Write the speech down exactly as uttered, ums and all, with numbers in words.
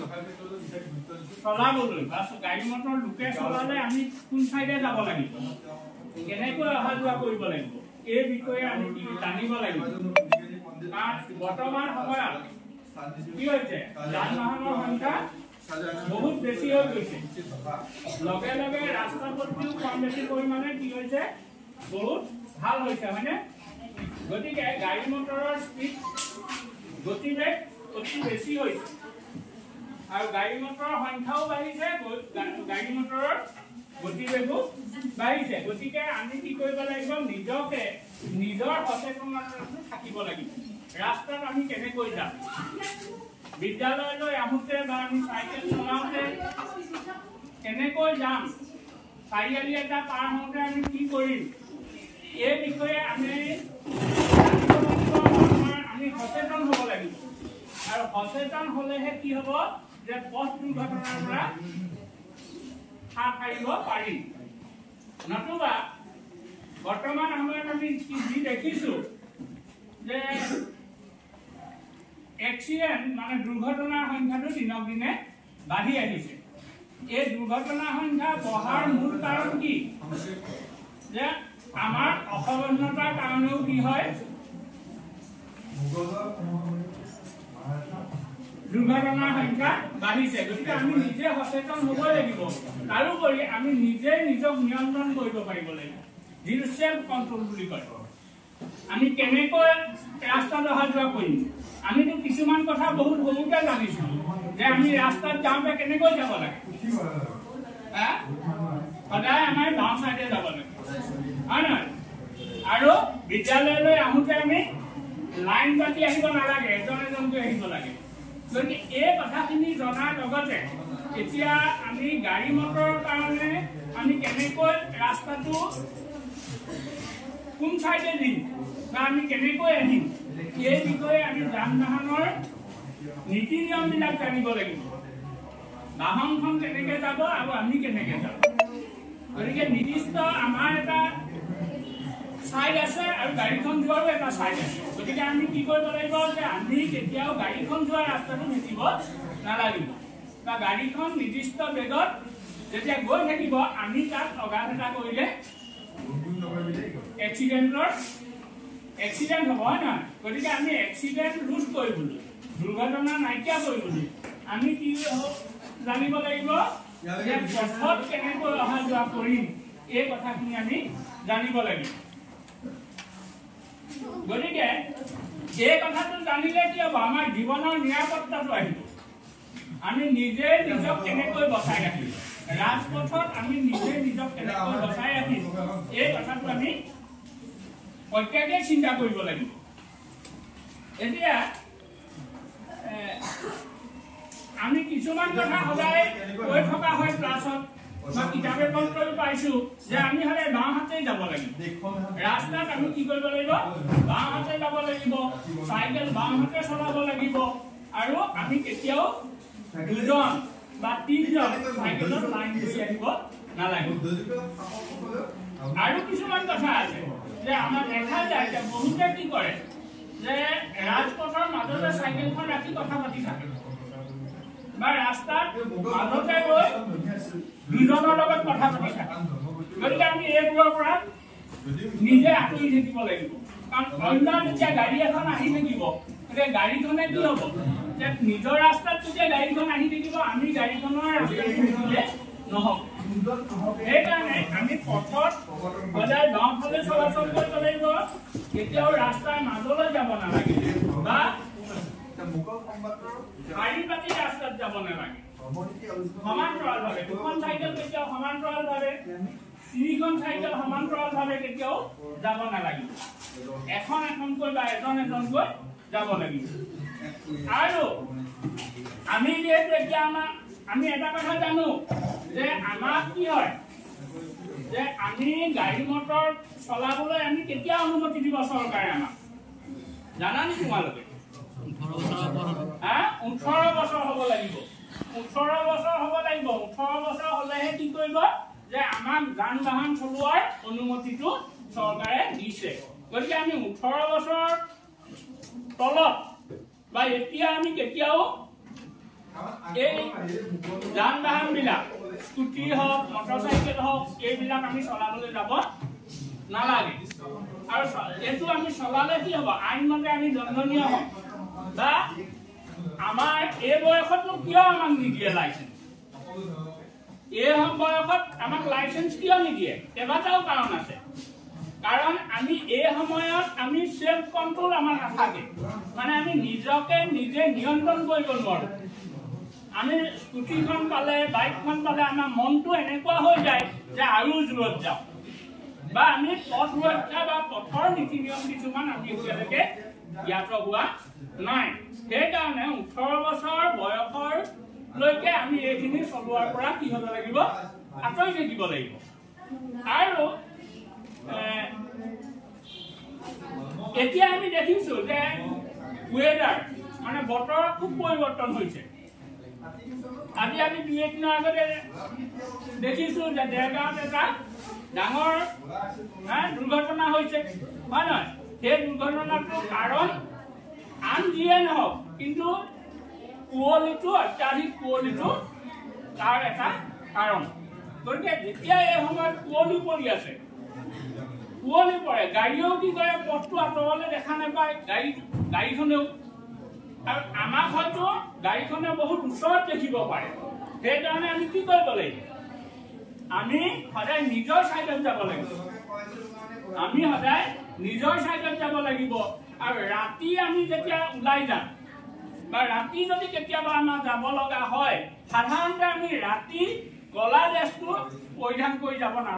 চলাবলৈ বা গাড়ী মটৰ লোকে চলালে আমি কোন চাইডে যাব লাগিব কেনেকৈ অহা যোৱা কৰিব লাগিব এই বিষয়ে আমি জানিব লাগিব কাৰণ বৰ্তমান সময়ত কি হৈছে যান বাহনৰ সংখ্যা বহুত বেছি হৈ গৈছে লগে লগে ৰাস্তা পথটো কম বেছি পৰিমাণে কি হৈছে বহুত ভাল হৈছে হয়নে গতিকে গাড়ী মটৰৰ স্পীড গতিবেগ অতি বেছি হৈছে আৰু গাড়ী মটৰৰ সংখ্যাও বাঢ়িছে গাড়ী মটৰৰ গতিবেগো বাঢ়িছে গতিকে আমি কি কৰিব লাগিব নিজকে নিজৰ সচেতনতাটো থাকিব লাগিব ৰাস্তাত আমি কেনেকৈ যাম বিদ্যালয়লৈ আহোঁতে বা আমি চাইকেল চলাওঁতে কেনেকৈ যাম চাৰিআলি এটা পাৰ হওঁতে আমি কি কৰিম এই বিষয়ে আমি আমি সচেতন হ'ব লাগিব আৰু সচেতন হ'লেহে কি হ'ব যে পথ দুৰ্ঘটনাৰ পৰা হাত সাৰিব পাৰিম নতুবা বৰ্তমান সময়ত আমি যি দেখিছোঁ যে এক্সিডেণ্ট মানে দুৰ্ঘটনাৰ সংখ্যাটো দিনক দিনে বাঢ়ি আহিছে এই দুৰ্ঘটনাৰ সংখ্যা বঢ়াৰ মূল কাৰণ কি যে আমাৰ অসাৱধানতাৰ কাৰণেও কি হয় দুৰ্ঘটনাৰ সংখ্যা বাঢ়িছে গতিকে আমি নিজে সচেতন হ'ব লাগিব তাৰোপৰি আমি নিজে নিজক নিয়ন্ত্ৰণ কৰিব পাৰিব লাগিব যিটো চেল্ফ কণ্ট্ৰল বুলি কয় আমি কেনেকৈ ৰাস্তাত অহা যোৱা কৰিম আমিতো কিছুমান কথা বহুত সৰুতে জানিছোঁ যে আমি ৰাস্তাত যাওঁতে কেনেকৈ যাব লাগে সদায় আমাৰ বাওঁ চাইডে যাব লাগে হয় নহয় আৰু বিদ্যালয়লৈ আহোঁতে আমি লাইন পাতি আহিব নালাগে এজন এজনকৈ আহিব লাগে গতিকে এই কথাখিনি জনাৰ লগতে এতিয়া আমি গাড়ী মটৰৰ কাৰণে আমি কেনেকৈ ৰাস্তাটো কোন চাইডে দিম বা আমি কেনেকৈ আহিম এই বিষয়ে আমি যান বাহনৰ নীতি নিয়মবিলাক জানিব লাগিব বাহনখন কেনেকৈ যাব আৰু আমি কেনেকৈ যাব গতিকে নিৰ্দিষ্ট আমাৰ এটা সাইড আছে আৰু গাড়ীখন যোৱাৰো এটা সাইড আছে গতিকে আমি কি কৰিব লাগিব যে আমি কেতিয়াও গাড়ীখন যোৱা ৰাস্তাটো ভেটিব নালাগিব বা গাড়ীখন নিৰ্দিষ্ট বেগত যেতিয়া গৈ থাকিব আমি তাত অগাধতা কৰিলে এক্সিডেণ্টৰ এক্সিডেণ্ট হ'ব হয় নহয় গতিকে আমি এক্সিডেণ্ট ৰোধ কৰিবলৈ দুৰ্ঘটনা নাইকিয়া কৰিবলৈ আমি কি জানিব লাগিব যে পথত কেনেকৈ অহা যোৱা কৰিম এই কথাখিনি আমি জানিব লাগিব গতিকে এই কথাটো জানিলে কি হ'ব আমাৰ জীৱনৰ নিৰাপত্তাটো আহিব আমি নিজে নিজক কেনেকৈ বচাই ৰাখিম ৰাজপথত আমি নিজে নিজক কেনেকৈ বচাই ৰাখিম এই কথাটো আমি প্ৰত্যেকেই চিন্তা কৰিব লাগিব এতিয়া আমি কিছুমান কথা সদায় কৈ থকা হয় ক্লাছত বা কিতাপে পত্ৰও পাইছোঁ যে আমি সদায় বাওঁ হাতেই যাব লাগিব ৰাস্তাত আমি কি কৰিব লাগিব বাওঁ হাতে যাব লাগিব চাইকেল বাওঁ হাতে চলাব লাগিব আৰু আমি কেতিয়াও দুজন বা তিনিজন চাইকেলত লাইন ধৰি আহিব নালাগে আৰু কিছুমান কথা আছে যে আমাৰ দেখা যায় যে বহুতে কি কৰে যে ৰাজপথৰ মাজতে চাইকেলখন ৰাখি কথা পাতি থাকে বা ৰাস্তাত মাজতে গৈ দুজনৰ লগত কথা পাতি থাকে গতিকে আমি এইবোৰৰ পৰা নিজে আঁতৰি থাকিব লাগিব কাৰণ অন্য যেতিয়া গাড়ী এখন আহি থাকিব তেতিয়া গাড়ীখনে কি হ'ব যে নিজৰ ৰাস্তাত যেতিয়া গাড়ীখন আহি থাকিব আমি গাড়ীখনৰ ৰাস্তাত নহ'ব সেইকাৰণে আমি পথত সদায় বাওঁফালে চলাচল কৰিব লাগিব কেতিয়াও ৰাস্তাৰ মাজলৈ যাব নালাগে বা শাৰী পাতি ৰাস্তাত যাব নালাগে সমান্তৰালভাৱে দুখন চাইকেল কেতিয়াও সমান্তৰালভাৱে তিনিখন চাইকেল সমান্তৰালভাৱে কেতিয়াও যাব নালাগিব এখন এখনকৈ বা এজন এজনকৈ যাব লাগিব আৰু আমি যিহেতু এতিয়া আমাৰ আমি এটা কথা জানো যে আমাৰ কি হয় যে আমি গাড়ী মটৰ চলাবলৈ আমি কেতিয়া অনুমতি দিব চৰকাৰে আমাক জানা নি তোমালোকে ওঠৰ বছৰ হ'ব লাগিব ওঠৰ বছৰ হ'ব লাগিব ওঠৰ বছৰ হ'লেহে কি কৰিব যে আমাক যান বাহন চলোৱাৰ অনুমতিটো চৰকাৰে দিছে গতিকে আমি ওঠৰ বছৰ তলত বা এতিয়া আমি কেতিয়াও এই যান বাহনবিলাক স্কুটি হওক মটৰচাইকেল হওক এইবিলাক আমি চলাবলৈ যাব নালাগে আৰু এইটো আমি চলালে কি হ'ব আইনমতে আমি দণ্ডনীয় হ'ম বা আমাৰ এই বয়সতনো কিয় আমাক নিদিয়ে লাইচেন্স এই বয়সত আমাক লাইচেন্স কিয় নিদিয়ে কেইবাটাও কাৰণ আছে কাৰণ আমি এই সময়ত আমি সেলফ কন্ট্ৰোল আমাৰ নাথাকে মানে আমি নিজকে নিজে নিয়ন্ত্ৰণ কৰিব নোৱাৰো আমি স্কুটিখন পালে বাইকখন পালে আমাৰ মনটো এনেকুৱা হৈ যায় যে আৰু জোৰত যাওঁ বা আমি পথ সুৰক্ষা বা পথৰ নীতি নিয়ম কিছুমান আমি এতিয়ালৈকে জ্ঞাত হোৱা নাই সেইকাৰণে ওঠৰ বছৰ বয়সৰ লৈকে আমি এইখিনি চলোৱাৰ পৰা কি হ'ব লাগিব আঁতৰি থাকিব লাগিব আৰু এতিয়া আমি দেখিছো যে ওয়েদাৰ মানে বতৰ খুব পৰিৱৰ্তন হৈছে আজি আমি দুই এদিনৰ আগতে দেখিছো যে দেৰগাঁৱত এটা ডাঙৰ দুৰ্ঘটনা হৈছে হয় নহয় সেই দুৰ্ঘটনাটোৰ কাৰণ আন যিয়ে নহওক কিন্তু কুঁৱলীটো অত্যাধিক কুঁৱলীটো তাৰ এটা কাৰণ গতিকে যেতিয়া এই সময়ত কুঁৱলী পৰি আছে কুঁৱলী পৰে গাড়ীও কি কৰে পথটো আঁতৰলৈ দেখা নাপায় গাড়ী গাড়ীখনেও আৰু আমাক হয়তো গাড়ীখনে বহুত ওচৰত দেখিব পাৰে সেইকাৰণে আমি কি কৰিব লাগিব আমি সদায় নিজৰ চাইডত যাব লাগিব আমি সদায় নিজৰ চাইডত যাব লাগিব আৰু ৰাতি আমি যেতিয়া ওলাই যাম বা ৰাতি যদি কেতিয়াবা আমাৰ যাব লগা হয় সাধাৰণতে আমি ৰাতি কলা ড্ৰেছটো পৰিধান কৰি যাব নালাগে